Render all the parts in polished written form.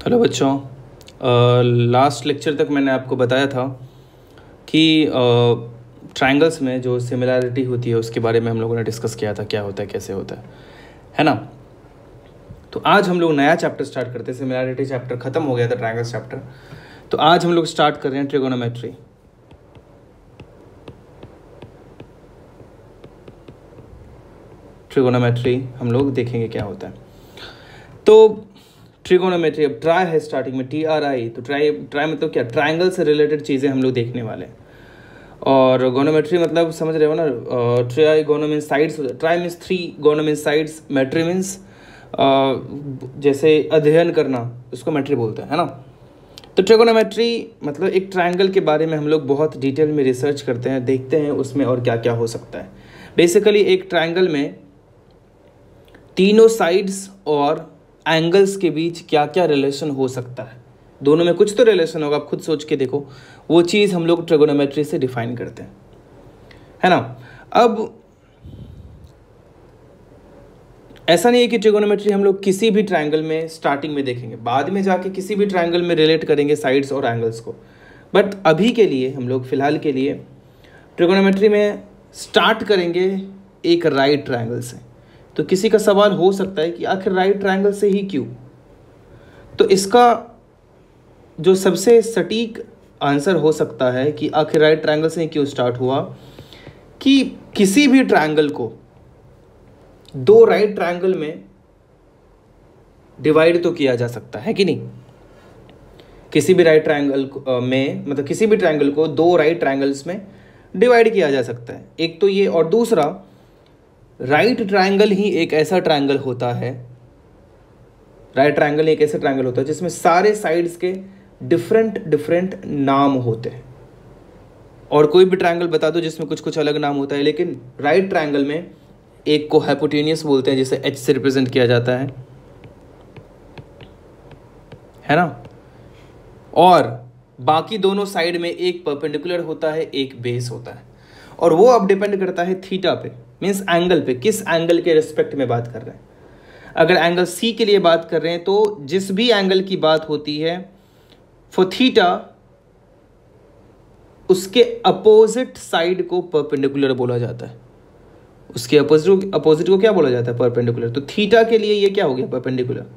Hello बच्चों, last lecture तक मैंने आपको बताया था कि ट्रायंगल्स में जो सिमिलैरिटी होती है उसके बारे में हम लोगों ने डिस्कस किया था, क्या होता है, कैसे होता है ना। तो आज हम लोग नया चैप्टर स्टार्ट करते हैं। सिमिलैरिटी चैप्टर ख़त्म हो गया था, ट्रायंगल्स चैप्टर। तो आज हम लोग स्टार्ट कर रहे हैं ट्रिगोनोमेट्री। ट्रिगोनोमेट्री हम लोग देखेंगे क्या होता है। तो ट्रिगोनोमेट्री, अब ट्राई है स्टार्टिंग में, TRI। तो ट्राई मतलब क्या, ट्रायंगल से रिलेटेड चीज़ें हम लोग देखने वाले हैं। और गोनोमेट्री मतलब समझ रहे हो ना, ट्राई गोनो मीन्स साइड्स, ट्राई मीन्स 3, गोनो मीन्स साइड्स, मेट्री मीन्स जैसे अध्ययन करना, उसको मेट्री बोलते हैं, है ना। तो ट्रिगोनोमेट्री मतलब एक ट्रायंगल के बारे में हम लोग बहुत डिटेल में रिसर्च करते हैं, देखते हैं उसमें और क्या क्या हो सकता है। बेसिकली एक ट्रायंगल में तीनों साइड्स और एंगल्स के बीच क्या क्या रिलेशन हो सकता है, दोनों में कुछ तो रिलेशन होगा, आप खुद सोच के देखो। वो चीज़ हम लोग ट्रिगोनोमेट्री से डिफाइन करते हैं, है ना। अब ऐसा नहीं है कि ट्रिगोनोमेट्री हम लोग किसी भी ट्रायंगल में स्टार्टिंग में देखेंगे, बाद में जाके किसी भी ट्रायंगल में रिलेट करेंगे साइड्स और एंगल्स को। बट अभी के लिए हम लोग फिलहाल के लिए ट्रिगोनोमेट्री में स्टार्ट करेंगे एक राइट ट्रायंगल से। तो किसी का सवाल हो सकता है कि आखिर राइट ट्रायंगल से ही क्यों। तो इसका जो सबसे सटीक आंसर हो सकता है कि आखिर राइट ट्रायंगल से ही क्यों स्टार्ट हुआ, कि किसी भी ट्रायंगल को दो राइट ट्रायंगल में डिवाइड तो किया जा सकता है कि नहीं। किसी भी राइट ट्रायंगल में, मतलब किसी भी ट्रायंगल को दो राइट ट्रायंगल्स में डिवाइड किया जा सकता है, एक तो ये। और दूसरा, राइट ट्रायंगल ही एक ऐसा ट्रायंगल होता है, राइट ट्रायंगल एक ऐसा ट्रायंगल होता है जिसमें सारे साइड्स के डिफरेंट नाम होते हैं। और कोई भी ट्रायंगल बता दो जिसमें कुछ कुछ अलग नाम होता है, लेकिन राइट ट्रायंगल में एक को हाइपोटेनियस बोलते हैं, जिसे H से रिप्रेजेंट किया जाता है ना। और बाकी दोनों साइड में एक परपेंडिकुलर होता है, एक बेस होता है। और वो अब डिपेंड करता है थीटा पे, मीन्स एंगल पे, किस एंगल के रिस्पेक्ट में बात कर रहे हैं। अगर एंगल C के लिए बात कर रहे हैं तो जिस भी एंगल की बात होती है फॉर थीटा, उसके अपोजिट साइड को परपेंडिकुलर बोला जाता है। उसके अपोजिट को क्या बोला जाता है, परपेंडिकुलर। तो थीटा के लिए ये क्या हो गया, परपेंडिकुलर।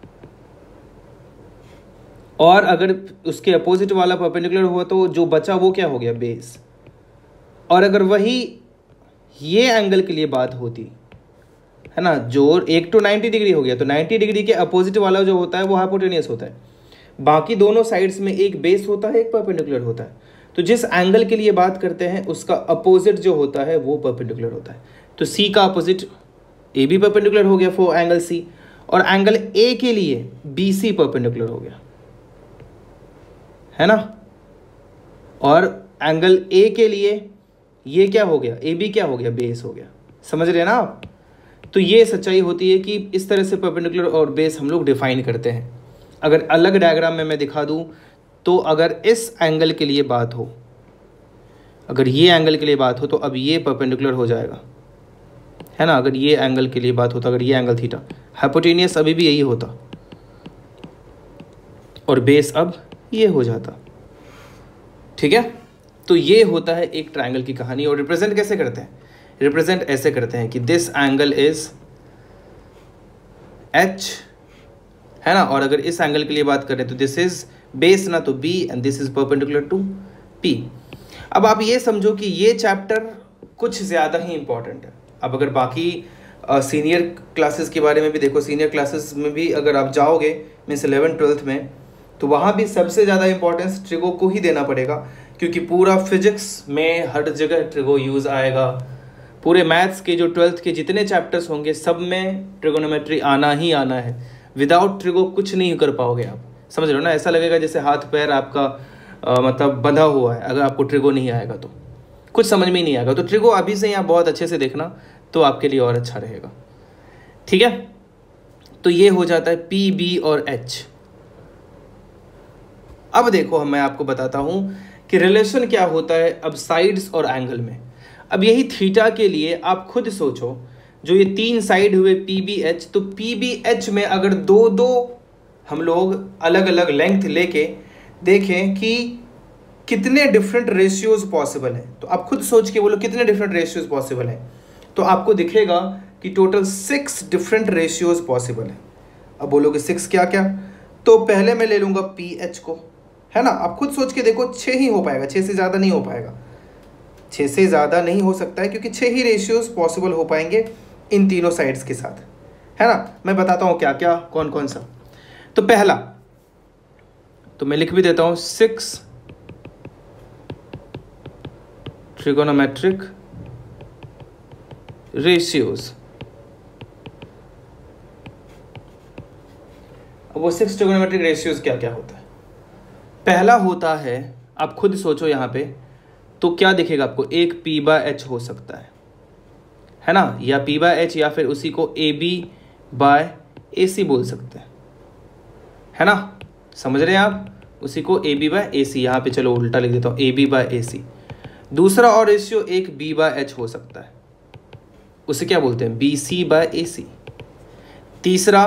और अगर उसके अपोजिट वाला परपेंडिकुलर हुआ तो जो बचा वो क्या हो गया, बेस। और अगर वही ये एंगल के लिए बात होती है ना, जो एक तो 90 डिग्री हो गया, तो 90 डिग्री के अपोजिट वाला जो होता है वो हाइपोटेनियस होता है। बाकी दोनों साइड्स में एक बेस होता है, एक परपेंडिकुलर होता है। तो जिस एंगल के लिए बात करते हैं उसका अपोजिट जो होता है वो परपेंडिकुलर होता है। तो C का अपोजिट AB भी परपेंडिकुलर हो गया फॉर एंगल C, और एंगल A के लिए BC परपेंडिकुलर हो गया, है ना। और एंगल A के लिए ये क्या हो गया, AB क्या हो गया, बेस हो गया। समझ रहे हैं ना आप। तो ये सच्चाई होती है कि इस तरह से परपेंडिकुलर और बेस हम लोग डिफाइन करते हैं। अगर अलग डायग्राम में मैं दिखा दूं तो अगर इस एंगल के लिए बात हो, अगर ये एंगल के लिए बात हो तो अब ये परपेंडिकुलर हो जाएगा, है ना। अगर ये एंगल के लिए बात होता, अगर ये एंगल थीटा, हाइपोटेनियस अभी भी यही होता और बेस अब ये हो जाता, ठीक है। तो ये होता है एक ट्रायंगल की कहानी। और रिप्रेजेंट कैसे करते हैं, रिप्रेजेंट ऐसे करते हैं कि दिस एंगल इज H, है ना। और अगर इस एंगल के लिए बात करें तो दिस इज बेस ना, तो B, and this is perpendicular to P। अब आप ये समझो कि ये चैप्टर कुछ ज़्यादा ही इंपॉर्टेंट है। अब अगर बाकी सीनियर क्लासेस के बारे में भी देखो, सीनियर क्लासेस में भी अगर आप जाओगे मीन्स 11th-12th में, तो वहाँ भी सबसे ज़्यादा इंपॉर्टेंस ट्रिगो को ही देना पड़ेगा, क्योंकि पूरा फिजिक्स में हर जगह ट्रिगो यूज़ आएगा। पूरे मैथ्स के जो 12th के जितने चैप्टर्स होंगे सब में ट्रिगोनोमेट्री आना ही आना है। विदाउट ट्रिगो कुछ नहीं कर पाओगे आप, समझ रहे हो ना। ऐसा लगेगा जैसे हाथ पैर आपका मतलब बंधा हुआ है, अगर आपको ट्रिगो नहीं आएगा तो कुछ समझ में ही नहीं आएगा। तो ट्रिगो अभी से यहाँ बहुत अच्छे से देखना, तो आपके लिए और अच्छा रहेगा, ठीक है। तो ये हो जाता है P, B और H। अब देखो, मैं आपको बताता हूं कि रिलेशन क्या होता है अब साइड्स और एंगल में। अब यही थीटा के लिए आप खुद सोचो, जो ये तीन साइड हुए PBH, तो PBH में अगर दो दो हम लोग अलग अलग लेंथ लेके देखें कि कितने डिफरेंट रेशियोज पॉसिबल हैं। तो आप खुद सोच के बोलो कितने डिफरेंट रेशियोज पॉसिबल हैं, तो आपको दिखेगा कि टोटल 6 डिफरेंट रेशियोज पॉसिबल है। अब बोलोगे 6 क्या क्या, तो पहले मैं ले लूँगा पीएच को, है ना। आप खुद सोच के देखो 6 ही हो पाएगा, 6 से ज़्यादा नहीं हो पाएगा, 6 से ज़्यादा नहीं हो सकता है, क्योंकि 6 ही रेशियोज पॉसिबल हो पाएंगे इन तीनों साइड्स के साथ, है ना। मैं बताता हूँ क्या क्या कौन कौन सा। तो पहला, तो मैं लिख भी देता हूँ 6 ट्रिगोनोमेट्रिक रेशियोज। अब वो 6 ट्रिगोनोमेट्रिक रेशियोज क्या क्या होता है। पहला होता है, आप खुद सोचो यहाँ पे, तो क्या दिखेगा आपको, एक P/H हो सकता है ना, या P/H या फिर उसी को AB/AC बोल सकते हैं, है ना। समझ रहे हैं आप, उसी को AB/AC, यहाँ पे चलो उल्टा लिख देता हूँ, AB/AC। दूसरा और रेशियो एक B/H हो सकता है, उसे क्या बोलते हैं, BC/AC। तीसरा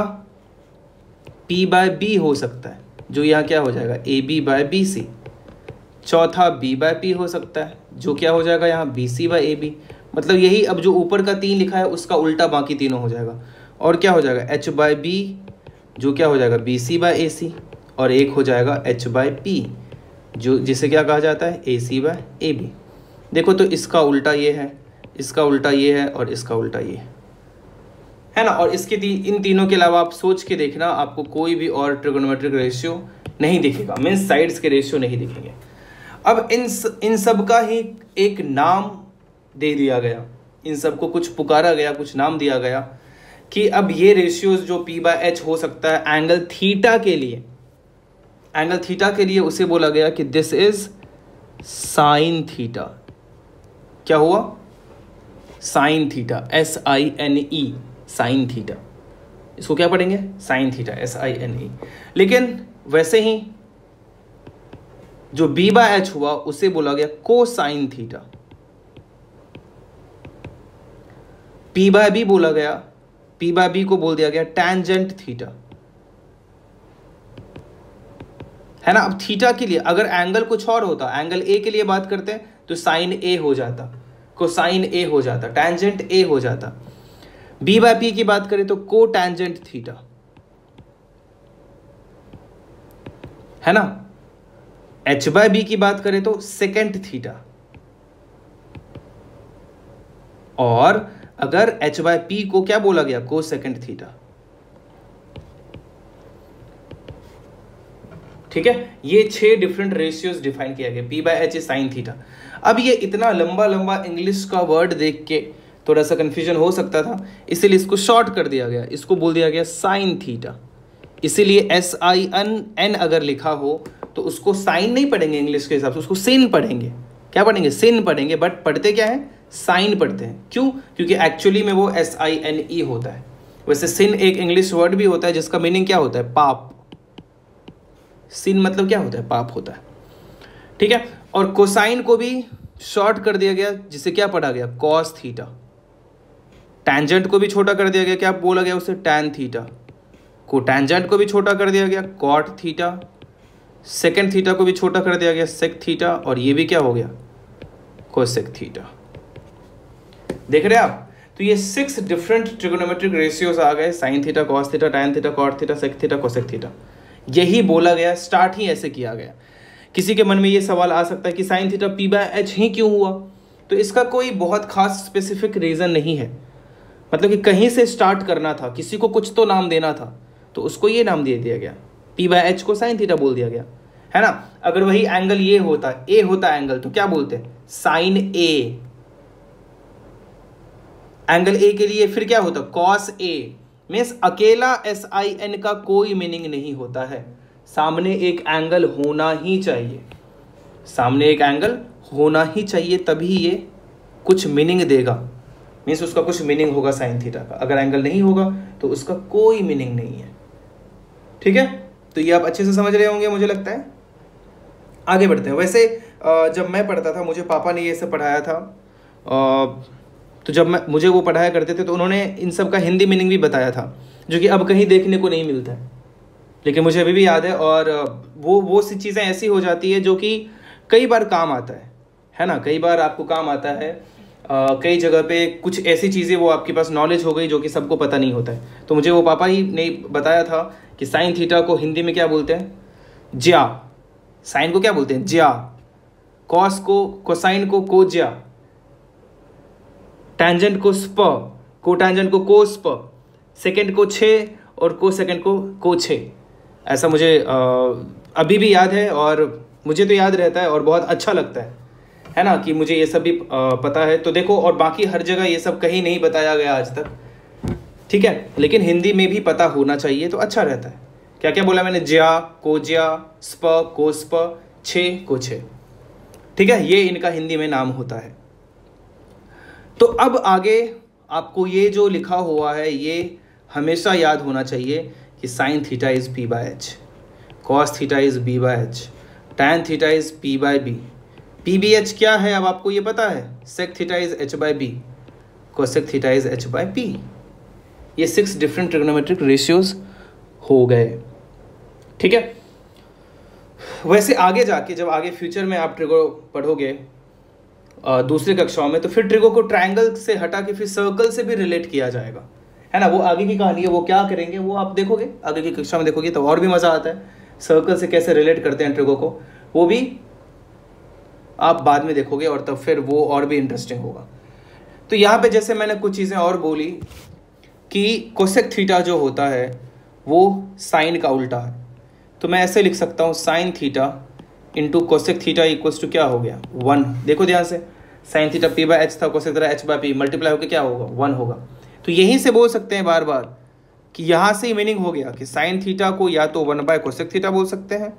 P/B हो सकता है, जो यहाँ क्या हो जाएगा, AB/BC। चौथा B/P हो सकता है, जो क्या हो जाएगा यहाँ, BC/AB। मतलब यही, अब जो ऊपर का 3 लिखा है उसका उल्टा बाकी तीनों हो जाएगा, और क्या हो जाएगा, H/B, जो क्या हो जाएगा, BC/AC, और एक हो जाएगा H/P, जो जिसे क्या कहा जाता है, AC/AB। देखो तो इसका उल्टा ये है, इसका उल्टा ये है, और इसका उल्टा ये है ना। और इसके इन तीनों के अलावा आप सोच के देखना, आपको कोई भी और ट्रिगोनोमेट्रिक रेशियो नहीं दिखेगा, मीन्स साइड्स के रेशियो नहीं दिखेंगे। अब इन सब का ही एक नाम दे दिया गया, इन सब को कुछ पुकारा गया, कुछ नाम दिया गया कि अब ये रेशियोज जो P/H हो सकता है एंगल थीटा के लिए, एंगल थीटा के लिए उसे बोला गया कि दिस इज साइन थीटा। क्या हुआ, sine theta, SINE, sine theta. इसको क्या पढ़ेंगे, साइन थीटा, SINE। लेकिन वैसे ही जो B/H हुआ उसे बोला गया कोसाइन थीटा। P/B बोला गया, P/B को बोल दिया गया टैंजेंट थीटा, है ना। अब थीटा के लिए अगर एंगल कुछ और होता, एंगल A के लिए बात करते हैं तो साइन A हो जाता, कोसाइन A हो जाता, टैंजेंट A हो जाता। B/P की बात करें तो को टैंजेंट थीटा, है ना। H/B की बात करें तो सेकेंट थीटा, और अगर H/P को क्या बोला गया, को सेकेंड थीटा। ठीक है, ये 6 डिफरेंट रेशियोज डिफाइन किया गया, P/H साइन थीटा। अब ये इतना लंबा लंबा इंग्लिश का वर्ड देख के थोड़ा सा कंफ्यूजन हो सकता था, इसीलिए इसको शॉर्ट कर दिया गया, इसको बोल दिया गया साइन थीटा। इसीलिए SIN अगर लिखा हो तो उसको साइन नहीं पढ़ेंगे इंग्लिश के हिसाब से, उसको सिन पढ़ेंगे। क्या पढ़ेंगे, सिन पढ़ेंगे, बट पढ़ते क्या है, साइन पढ़ते हैं। क्यों, क्योंकि एक्चुअली में वो SINE होता है। वैसे सिन एक इंग्लिश वर्ड भी होता है जिसका मीनिंग क्या होता है, पाप। सिन मतलब क्या होता है, पाप होता है। ठीक है, और कोसाइन को भी शॉर्ट कर दिया गया, जिसे क्या पढ़ा गया, कॉस थीटा। टैंजेंट को भी छोटा कर दिया गया, क्या बोला गया उसे, टैन थीटा। को टैंजेंट को भी छोटा कर दिया गया, कॉट थीटा। सेकेंड थीटा को भी छोटा कर दिया गया, सेक थीटा। और ये भी क्या हो गया, कोसेक थीटा। देख रहे हैं आप, तो ये 6 डिफरेंट ट्रिगोनोमेट्रिक रेशियोज आ गए, sine theta, cos theta, tan theta, cot theta, sec theta, cosec theta. यही बोला गया, स्टार्ट ही ऐसे किया गया। किसी के मन में ये सवाल आ सकता है कि साइन थीटा P/H ही क्यों हुआ, तो इसका कोई बहुत खास स्पेसिफिक रीज़न नहीं है। मतलब कि कहीं से स्टार्ट करना था, किसी को कुछ तो नाम देना था, तो उसको ये नाम दे दिया गया, P/H को साइन थीटा बोल दिया गया, है ना। अगर वही एंगल ये होता, A होता एंगल, तो क्या बोलते हैं, साइन A। एंगल A के लिए फिर क्या होता, कॉस A। मीन्स अकेला SIN का कोई मीनिंग नहीं होता है, सामने एक एंगल होना ही चाहिए, सामने एक एंगल होना ही चाहिए, तभी ये कुछ मीनिंग देगा। मीन्स उसका कुछ मीनिंग होगा साइन थीटा का। अगर एंगल नहीं होगा तो उसका कोई मीनिंग नहीं है। ठीक है, तो ये आप अच्छे से समझ रहे होंगे मुझे लगता है। आगे बढ़ते हैं। वैसे जब मैं पढ़ता था, मुझे पापा ने ये सब पढ़ाया था, तो जब मुझे वो पढ़ाया करते थे तो उन्होंने इन सब का हिंदी मीनिंग भी बताया था, जो कि अब कहीं देखने को नहीं मिलता है। लेकिन मुझे अभी भी याद है। और वो सी चीज़ें ऐसी हो जाती है जो कि कई बार काम आता है ना, कई बार आपको काम आता है। कई जगह पे कुछ ऐसी चीज़ें वो आपके पास नॉलेज हो गई जो कि सबको पता नहीं होता है। तो मुझे वो पापा ही ने बताया था कि साइन थीटा को हिंदी में क्या बोलते हैं, ज्या। साइन को क्या बोलते हैं, ज्या। कॉस को, कोसाइन को कोज्या। टैंजेंट को स्प, को टैंजेंट को कोस्प, सेकेंड को छे और को सेकेंड को कोछे। ऐसा मुझे अभी भी याद है और मुझे तो याद रहता है और बहुत अच्छा लगता है ना, कि मुझे ये सब भी पता है। तो देखो, और बाकी हर जगह ये सब कहीं नहीं बताया गया आज तक, ठीक है, लेकिन हिंदी में भी पता होना चाहिए तो अच्छा रहता है। क्या क्या बोला मैंने, ज्या, कोज्या, स्प, कोस्प, छे, कोछे, ठीक है, ये इनका हिंदी में नाम होता है। तो अब आगे आपको ये जो लिखा हुआ है ये हमेशा याद होना चाहिए कि sine theta is P by H, cos theta is B by H, tan theta is P by B. P B H क्या है अब आपको ये पता है, sec theta is H by B, cosec theta is H by P. ये 6 different trigonometric ratios हो गए, ठीक है। वैसे आगे जाके जब आगे फ्यूचर में आप ट्रिगो पढ़ोगे दूसरी कक्षाओं में, तो फिर ट्रिगो को ट्रायंगल से हटा के फिर सर्कल से भी रिलेट किया जाएगा, है ना। वो आगे की कहानी है, वो क्या करेंगे वो आप देखोगे, आगे की कक्षा में देखोगे तो और भी मज़ा आता है। सर्कल से कैसे रिलेट करते हैं ट्रिगो को, वो भी आप बाद में देखोगे और तब फिर वो और भी इंटरेस्टिंग होगा। तो यहाँ पे जैसे मैंने कुछ चीज़ें और बोली कि कोसेक थीटा जो होता है वो साइन का उल्टा है, तो मैं ऐसे लिख सकता हूँ sine theta into cosec theta equals to क्या हो गया, 1। देखो ध्यान से, sine theta P by H था, cosec theta H by P, multiply होकर क्या होगा, 1 होगा। तो यहीं से बोल सकते हैं बार बार कि यहाँ से ही मीनिंग हो गया कि साइन थीटा को या तो 1 बाय कोसेक थीटा बोल सकते हैं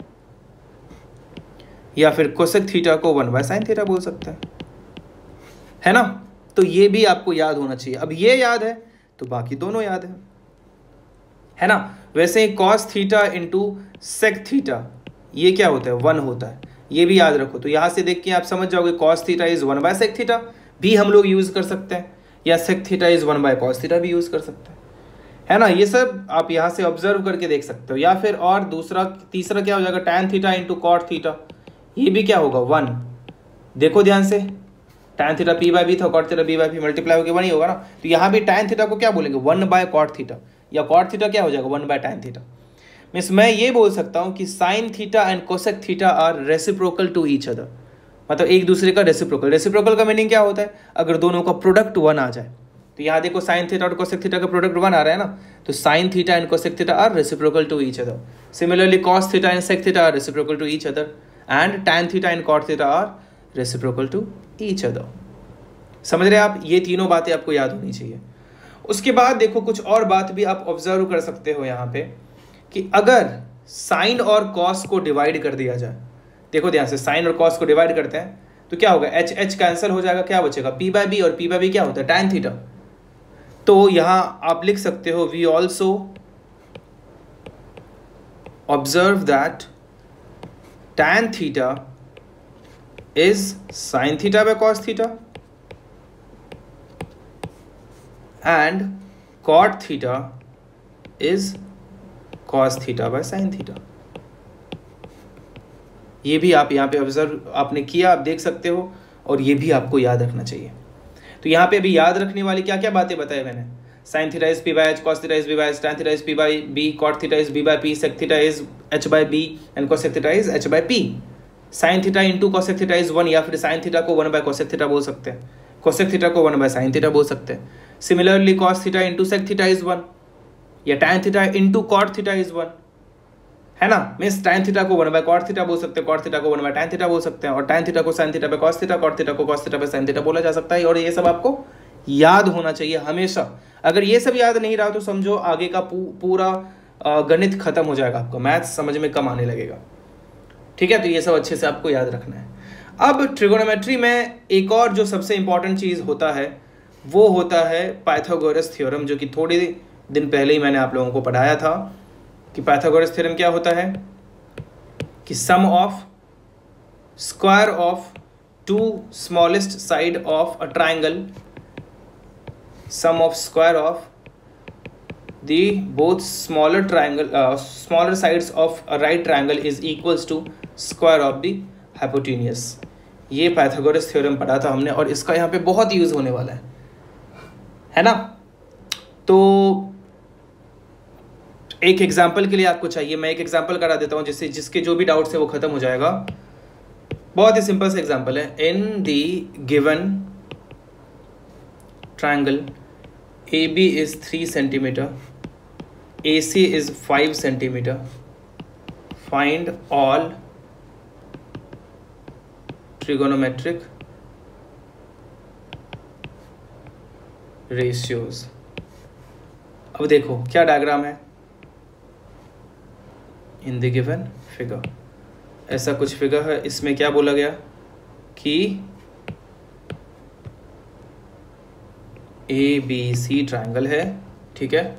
या फिर कोसेक थीटा को 1 बाय साइन थीटा बोल सकते हैं, है ना। तो ये भी आपको याद होना चाहिए। अब ये याद है तो बाकी दोनों याद है ना। वैसे ही cos theta into sec theta ये क्या होता है, 1 होता है, ये भी याद रखो। तो यहाँ से देख के आप समझ जाओगे cos theta is 1 by sec theta भी हम लोग यूज कर सकते हैं, या sec theta is 1 by cos theta भी यूज कर सकते हैं, है ना। ये सब आप यहाँ से ऑब्जर्व करके देख सकते हो। या फिर और तीसरा क्या हो जाएगा, tan theta into cot theta, ये भी क्या होगा, 1। देखो ध्यान से, tan theta P by B था, cot theta B by P, multiply होकर 1 ही होगा ना। तो यहाँ भी टैन थीटा को क्या बोलेंगे, 1 बाय कॉट थीटा, या कॉट थीटा क्या हो जाएगा, 1 बाय टैन थीटा। मीन्स मैं ये बोल सकता हूँ कि sine theta and cosec theta are reciprocal to each other, मतलब एक दूसरे का रेसिप्रोकल। रेसिप्रोकल का मीनिंग क्या होता है, अगर दोनों का प्रोडक्ट 1 आ जाए। तो यहाँ देखो साइन थीटा और कोसेक थीटा का प्रोडक्ट 1 आ रहा है ना, तो sine theta and cosec theta are reciprocal to each other. Similarly cos theta and sec theta are reciprocal to each other, and tan theta and cot theta are reciprocal to each other. समझ रहे आप, ये तीनों बातें आपको याद होनी चाहिए। उसके बाद देखो कुछ और बात भी आप ऑब्जर्व कर सकते हो यहाँ पे, कि अगर साइन और कॉस को डिवाइड कर दिया जाए, देखो ध्यान से, साइन और कॉस को डिवाइड करते हैं तो क्या होगा, एच एच कैंसिल हो जाएगा, क्या बचेगा, पी बाय बी, और पी बाय बी क्या होता है, टैन थीटा। तो यहां आप लिख सकते हो, we also observe that tan theta is sine theta by cos theta and cot theta is cos theta by sine theta. ये भी आप यहाँ पे ऑब्जर्व आपने किया, आप देख सकते हो, और ये भी आपको याद रखना चाहिए। तो यहाँ पे अभी याद रखने वाली क्या क्या बातें बताई मैंने, sine theta is P by H, cos theta is B by H, tan theta is P by B, cot theta is B by P, sec theta is H by B and cosec theta is H by P. Sine theta into cosec theta is 1, या फिर sine theta को 1 bye cosec theta बोल सकते हैं, cosec theta को 1 bye sine theta बोल सकते हैं। Similarly cos theta into sec theta is 1, या tan theta into cot theta is 1, है ना। मीन्स टैन थीटा को 1 बाय कॉट थीटा बोल सकते हैं, कॉट थीटा को 1 बाय टैन थीटा बोल सकते हैं, और टैन थीटा को sine theta by cos theta, cot theta को cos theta by sine theta बोला जा सकता है। और ये सब आपको याद होना चाहिए हमेशा। अगर ये सब याद नहीं रहा तो समझो आगे का पूरा गणित खत्म हो जाएगा, आपका मैथ्स समझ में कम आने लगेगा, ठीक है। तो ये सब अच्छे से आपको याद रखना है। अब ट्रिगोनोमेट्री में एक और जो सबसे इंपॉर्टेंट चीज होता है वो होता है पाइथागोरस थ्योरम, जो कि थोड़े दिन पहले ही मैंने आप लोगों को पढ़ाया था कि पाइथागोरस थ्योरम क्या होता है, कि sum of square of two smallest side of a triangle, sum of square of the both smaller sides of a right triangle is equals to square of the hypotenuse। ये Pythagoras theorem पढ़ा था हमने और इसका यहाँ पे बहुत use होने वाला है ना। तो एक एग्जाम्पल के लिए आपको चाहिए, मैं एक एग्जाम्पल करा देता हूँ जिससे जिसके जो भी डाउट्स है वो खत्म हो जाएगा। बहुत ही सिंपल सा एग्जाम्पल है। In the given triangle AB is 3 centimeter, AC is 5 centimeter. Find all trigonometric ratios। अब देखो क्या डायग्राम है। इन द गिवन फिगर, ऐसा कुछ फिगर है। इसमें क्या बोला गया कि ABC ट्रायंगल है, ठीक है,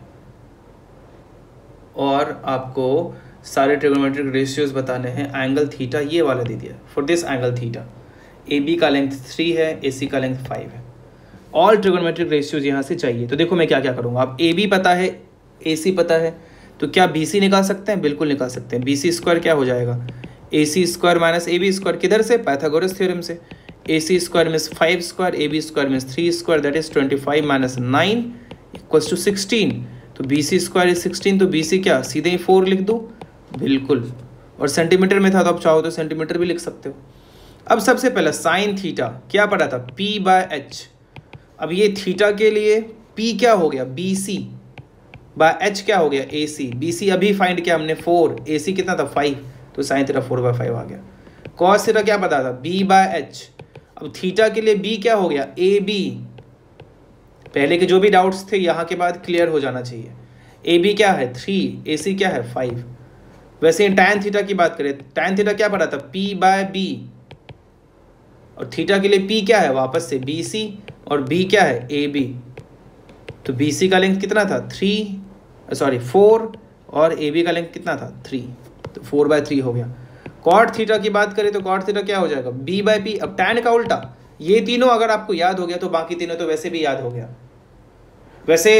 और आपको सारे ट्रिगोनोमेट्रिक रेशियोज बताने हैं। एंगल थीटा ये वाला दे दिया। For this angle theta AB का लेंथ 3 है, AC का लेंथ 5 है। ऑल ट्रिगोनोमेट्रिक रेशियोज यहाँ से चाहिए। तो देखो मैं क्या क्या करूँगा। आप AB पता है, AC पता है, तो क्या BC निकाल सकते हैं? बिल्कुल निकाल सकते हैं। BC स्क्वायर क्या हो जाएगा? AC square minus AB square. किधर से? पाइथागोरस थ्योरम से। AC square means 5 square, AB square means 3 square, that is 25 minus 9 equals to 16। तो BC स्क्वायर इज 16, तो BC क्या सीधे ही 4 लिख दो? बिल्कुल। और सेंटीमीटर में था तो आप चाहो तो सेंटीमीटर भी लिख सकते हो। अब सबसे पहला साइन थीटा क्या पढ़ा था? P/H। अब ये थीटा के लिए P क्या हो गया? BC बाय H क्या हो गया? AC। BC अभी फाइंड किया हमने 4, AC कितना था? 5, तो साइन थीटा 4/5 आ गया। कॉस थीटा क्या पता था? B/H। अब थीटा के लिए B क्या हो गया? AB। पहले के जो भी डाउट्स थे यहाँ के बाद क्लियर हो जाना चाहिए। AB क्या है? 3, AC क्या है? 5। वैसे tan थीटा की बात करें, tan थीटा क्या पढ़ा था? P/B। और थीटा के लिए P क्या है? वापस से BC, और B क्या है? AB। तो BC का लेंथ कितना था? 4, और AB का लेंथ कितना था? 3, तो 4/3 हो गया। कॉट थीटा की बात करें तो कॉट थीटा क्या हो जाएगा? B/P। अब tan का उल्टा, ये तीनों अगर आपको याद हो गया तो बाकी तीनों तो वैसे भी याद हो गया। वैसे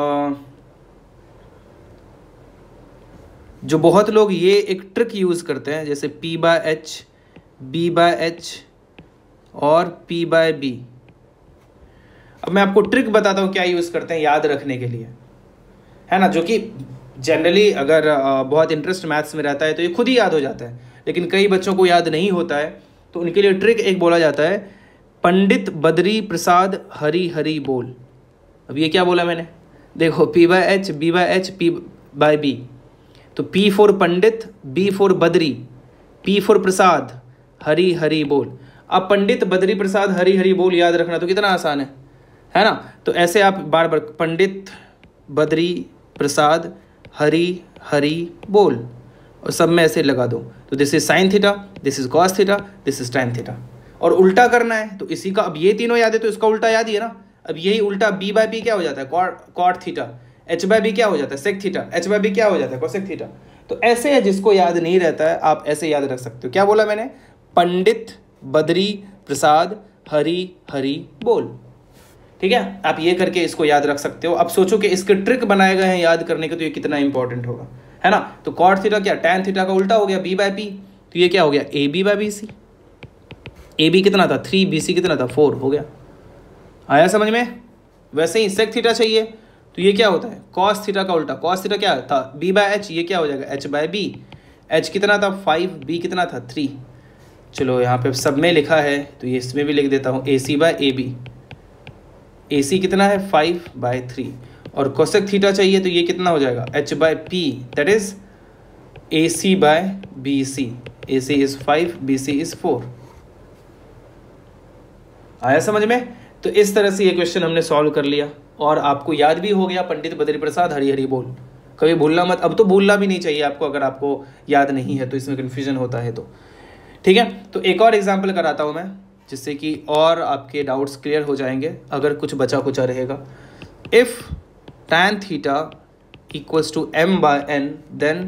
जो बहुत लोग ये एक ट्रिक यूज करते हैं, जैसे P/H, B/H और P/B। अब मैं आपको ट्रिक बताता हूँ क्या यूज करते हैं याद रखने के लिए, है ना, जो कि जनरली अगर बहुत इंटरेस्ट मैथ्स में रहता है तो ये खुद ही याद हो जाता है, लेकिन कई बच्चों को याद नहीं होता है, तो उनके लिए ट्रिक एक बोला जाता है, पंडित बद्री प्रसाद हरी हरी बोल। अब ये क्या बोला मैंने? देखो P/H, B/H, P/B। तो P for Pandit, B for Badri, P for Prasad, Hari Hari बोल। अब पंडित बद्री प्रसाद हरी हरी बोल याद रखना तो कितना आसान है ना। तो ऐसे आप बार बार पंडित बद्री प्रसाद हरी हरी बोल, और सब में ऐसे लगा दो। तो this is sine theta, this is cos theta, this is tan theta. और उल्टा करना है तो इसी का, अब ये तीनों याद है तो इसका उल्टा याद ही है ना। अब यही उल्टा B/P क्या हो जाता है? Cot theta. H/B क्या हो जाता है? Sec theta. H/B क्या हो जाता है? Cosec theta. तो ऐसे है, जिसको याद नहीं रहता है आप ऐसे याद रख सकते हो। क्या बोला मैंने? पंडित बद्री प्रसाद हरी हरी बोल। ठीक है, आप ये करके इसको याद रख सकते हो। अब सोचो कि इसके ट्रिक बनाए गए हैं याद करने के, तो ये कितना इंपॉर्टेंट होगा, है ना। तो कॉट थीटा क्या? tan थीटा का उल्टा हो गया B/P। तो ये क्या हो गया? AB/BC। AB कितना था? 3, BC कितना था? 4 हो गया। आया समझ में? वैसे ही सेक थीटा चाहिए तो ये क्या होता है? कॉस थीटा का उल्टा। कॉस थीटा क्या था? B/H। ये क्या हो जाएगा? H/B। H कितना था? 5, B कितना था? 3। चलो यहाँ पे सब में लिखा है तो ये इसमें भी लिख देता हूँ, AC/AB। AC कितना है? 5/3। और कोसेक थीटा चाहिए तो ये कितना हो जाएगा? H/P, that is AC/BC। AC is 5, BC is 4। आया समझ में? तो इस तरह से ये क्वेश्चन हमने सॉल्व कर लिया और आपको याद भी हो गया पंडित बद्री प्रसाद हरी हरी बोल। कभी भूलना मत। अब तो भूलना भी नहीं चाहिए आपको, अगर आपको याद नहीं है तो, इसमें कन्फ्यूजन होता है तो। ठीक है, तो एक और एग्जाम्पल कराता हूँ मैं, जिससे कि और आपके डाउट्स क्लियर हो जाएंगे अगर कुछ बचा कुचा रहेगा। If tan theta equals to M/N then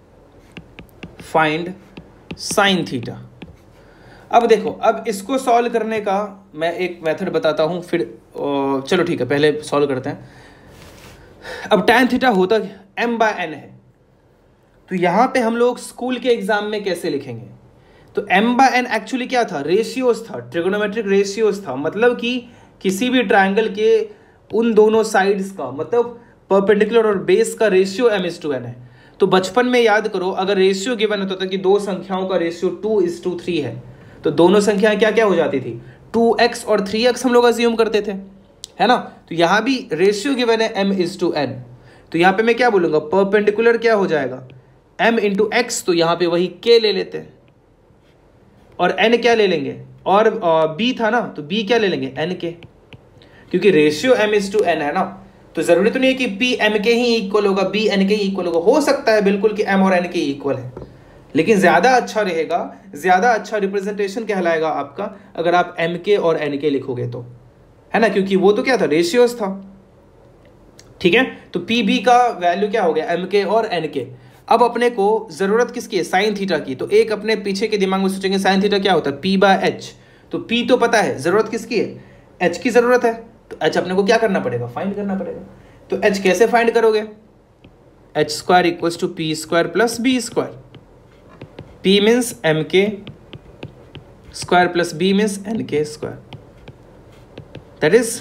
find sine theta. अब देखो, अब इसको सॉल्व करने का मैं एक मेथड बताता हूँ, फिर चलो ठीक है पहले सॉल्व करते हैं। अब tan थीटा होता m/n है, तो यहां पे हम लोग स्कूल के एग्जाम में कैसे लिखेंगे? तो m/n एक्चुअली क्या था? रेशियोज था, ट्रिगोनोमेट्रिक रेशियोज था, मतलब कि किसी भी ट्रायंगल के उन दोनों साइड्स का, मतलब परपेंडिकुलर और बेस का रेशियो m/n है। तो बचपन में याद करो, अगर रेशियो गिवन होता था कि दो संख्याओं का रेशियो 2:3 है, तो दोनों संख्याएं क्या क्या हो जाती थी? 2x और 3x हम लोग अज्यूम करते थे, है ना। तो यहां भी रेशियो गिवन है m/n, तो यहां पे मैं क्या बोलूंगा? परपेंडिकुलर क्या हो जाएगा? m इंटू एक्स, तो यहां पे वही k ले लेते हैं, और n क्या ले लेंगे? और b था ना, तो b क्या ले लेंगे? n के, क्योंकि रेशियो m/n है ना, तो जरूरी तो नहीं है कि p m के ही इक्वल होगा, b n के ही इक्वल होगा। हो सकता है बिल्कुल कि m और n के इक्वल है, लेकिन ज्यादा अच्छा रहेगा, ज्यादा अच्छा रिप्रेजेंटेशन कहलाएगा आपका अगर आप m के और n के लिखोगे तो, है ना, क्योंकि वो तो क्या था? रेशियोज था। ठीक है, तो पी बी का वैल्यू क्या हो गया? m के और n के। अब अपने को जरूरत किसकी है? साइन थीटा की। तो एक अपने पीछे के दिमाग में सोचेंगे साइन थीटा क्या होता है? p/h। तो p तो पता है, जरूरत किसकी है? h की जरूरत है, तो h अपने को क्या करना पड़ेगा? फाइंड करना पड़ेगा। तो h कैसे फाइंड करोगे? h² equals to p² plus b²। p means mk square plus b means nk square, that is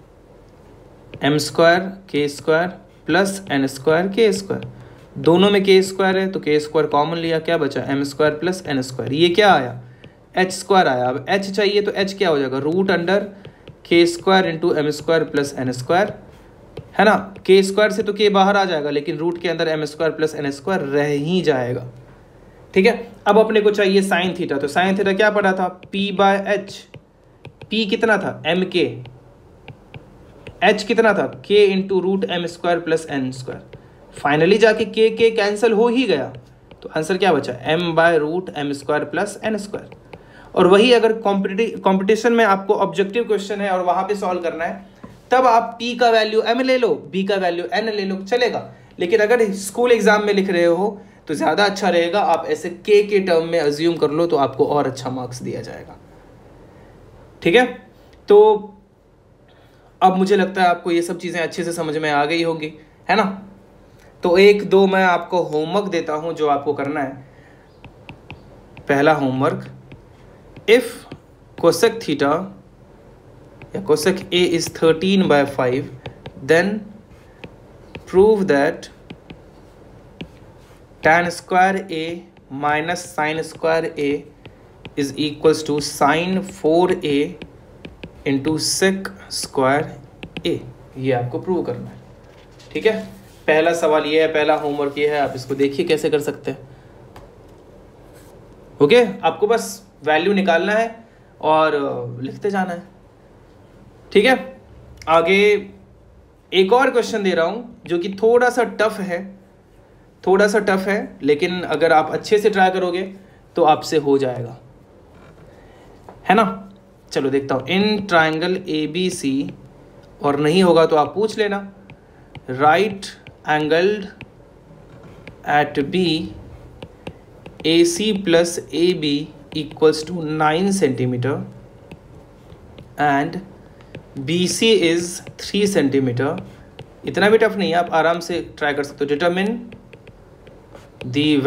m² k² plus n² k²। दोनों में k² है, तो k² कॉमन लिया, क्या बचा? m² plus n²। ये क्या आया? h² आया। अब h चाहिए तो h क्या हो जाएगा? √k² into m² plus n², है ना। k² से तो k बाहर आ जाएगा, लेकिन रूट के अंदर m² प्लस n² रह ही जाएगा। ठीक है, अब अपने को चाहिए साइन थीटा। तो साइन थीटा क्या पढ़ा था? p/h। p कितना था? mk। h कितना था? k into √m² plus n²। Finally जाके k कैंसिल हो ही गया, तो आंसर क्या बचा? m/√m² plus n²। और वही अगर कॉम्पिटिशन में आपको ऑब्जेक्टिव क्वेश्चन है और वहां पे सॉल्व करना है, तब आप p का वैल्यू m ले लो, b का वैल्यू n ले लो, चलेगा। लेकिन अगर स्कूल एग्जाम में लिख रहे हो तो ज्यादा अच्छा रहेगा आप ऐसे k के टर्म में अज्यूम कर लो, तो आपको और अच्छा मार्क्स दिया जाएगा। ठीक है, तो अब मुझे लगता है आपको ये सब चीजें अच्छे से समझ में आ गई होंगी, है ना। तो एक दो मैं आपको होमवर्क देता हूं जो आपको करना है। पहला होमवर्क, इफ कोसेक थीटा या cosec a is 13/5, then prove that tan² a minus sin² a is equals to sin 4a into sec² a। ये आपको प्रूव करना है। ठीक है, पहला सवाल ये है, पहला होमवर्क ये है, आप इसको देखिए कैसे कर सकते हैं। ओके, आपको बस वैल्यू निकालना है और लिखते जाना है। ठीक है, आगे एक और क्वेश्चन दे रहा हूं जो कि थोड़ा सा टफ है, लेकिन अगर आप अच्छे से ट्राई करोगे तो आपसे हो जाएगा, है ना। चलो देखता हूं। इन ट्राइंगल ABC, और नहीं होगा तो आप पूछ लेना, right angled at B AC plus AB equals to 9 centimetre and BC is 3 centimetre. इतना भी टफ नहीं है, आप आराम से ट्राई कर सकते हो। Determine the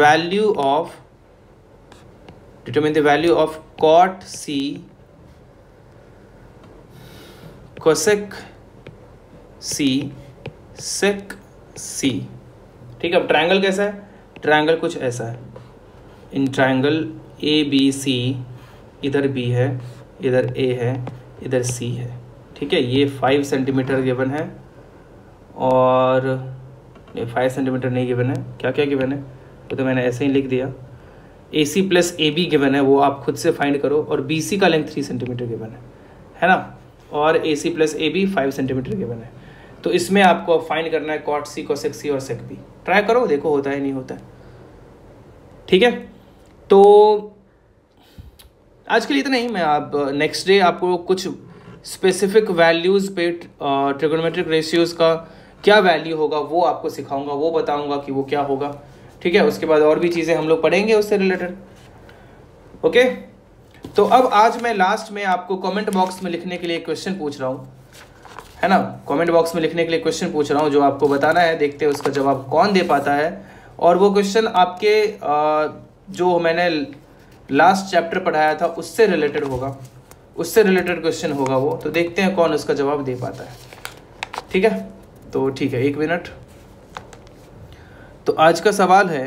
value of cot C cosec C sec C। ठीक है, अब ट्रायंगल कैसा है? ट्रायंगल कुछ ऐसा है। इन ट्रायंगल ABC, इधर B है, इधर A है, इधर C है। ठीक है, ये 5 सेंटीमीटर गिवन है, और ये 5 सेंटीमीटर नहीं गिवन है। क्या क्या गिवन है वो तो मैंने ऐसे ही लिख दिया। AC प्लस AB गिवन है, वो आप खुद से फाइंड करो, और BC का लेंथ 3 सेंटीमीटर गिवन है ना, और AC plus AB 5 centimetre given है। तो इसमें आपको फाइंड करना है cot C, cosec C और sec B। ट्राई करो, देखो होता है नहीं होता है। ठीक है, तो आज के लिए इतना ही। मैं आप नेक्स्ट डे आपको कुछ स्पेसिफिक वैल्यूज़ पे ट्रिगोनोमेट्रिक रेशियोज का क्या वैल्यू होगा वो आपको सिखाऊंगा, वो बताऊंगा कि वो क्या होगा। ठीक है, उसके बाद और भी चीज़ें हम लोग पढ़ेंगे उससे रिलेटेड। ओके, तो अब आज मैं लास्ट में आपको कमेंट बॉक्स में लिखने के लिए क्वेश्चन पूछ रहा हूँ, है ना। कमेंट बॉक्स में लिखने के लिए क्वेश्चन पूछ रहा हूँ जो आपको बताना है, देखते हैं उसका जवाब कौन दे पाता है। और वो क्वेश्चन आपके जो मैंने लास्ट चैप्टर पढ़ाया था उससे रिलेटेड होगा, उससे रिलेटेड क्वेश्चन होगा वो, तो देखते हैं कौन उसका जवाब दे पाता है। ठीक है, तो ठीक है, 1 मिनट। तो आज का सवाल है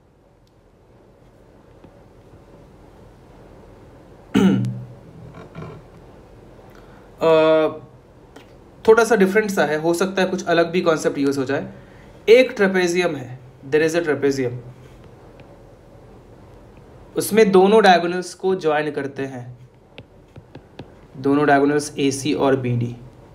थोड़ा सा डिफरेंट सा है, हो सकता है कुछ अलग भी कॉन्सेप्ट यूज हो जाए। एक ट्रेपेजियम है, देयर इज अ ट्रेपेजियम, उसमें दोनों डायगोनल्स को ज्वाइन करते हैं, दोनों डायगोनल्स AC और BD।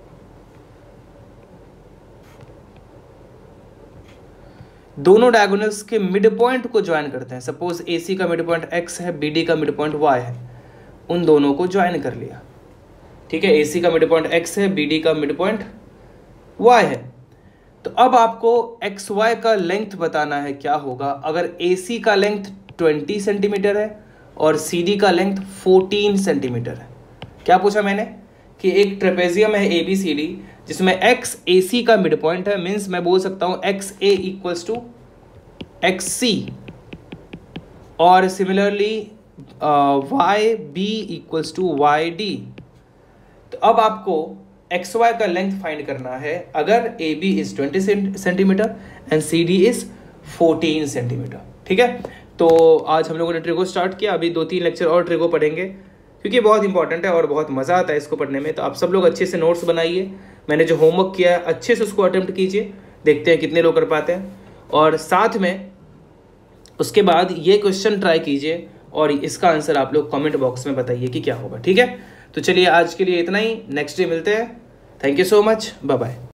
दोनों डायगोनल्स के मिड पॉइंट को ज्वाइन करते हैं। सपोज AC का मिड पॉइंट X है, BD का मिड पॉइंट Y है, उन दोनों को ज्वाइन कर लिया। ठीक है, AC का मिड पॉइंट X है, BD का मिड पॉइंट Y है। तो अब आपको XY का लेंथ बताना है क्या होगा अगर AC का लेंथ 20 सेंटीमीटर है और CD का लेंथ 14 सेंटीमीटर है। क्या पूछा मैंने कि एक ट्रेपेजियम है ABCD जिसमें X AC का मिड पॉइंट है, मीन्स मैं बोल सकता हूं XA इक्वल्स टू XC, और similarly YB equals to YD। तो अब आपको XY का लेंथ फाइंड करना है अगर AB is 20 centimetre and CD is 14 centimetre. ठीक है, तो आज हम लोगों ने ट्रिगो स्टार्ट किया, अभी 2-3 लेक्चर और ट्रिगो पढ़ेंगे क्योंकि बहुत इंपॉर्टेंट है और बहुत मज़ा आता है इसको पढ़ने में। तो आप सब लोग अच्छे से नोट्स बनाइए, मैंने जो होमवर्क किया है अच्छे से उसको अटेम्प्ट कीजिए, देखते हैं कितने लोग कर पाते हैं। और साथ में उसके बाद ये क्वेश्चन ट्राई कीजिए और इसका आंसर आप लोग कमेंट बॉक्स में बताइए कि क्या होगा। ठीक है, तो चलिए आज के लिए इतना ही, नेक्स्ट डे मिलते हैं। Thank you so much, bye bye.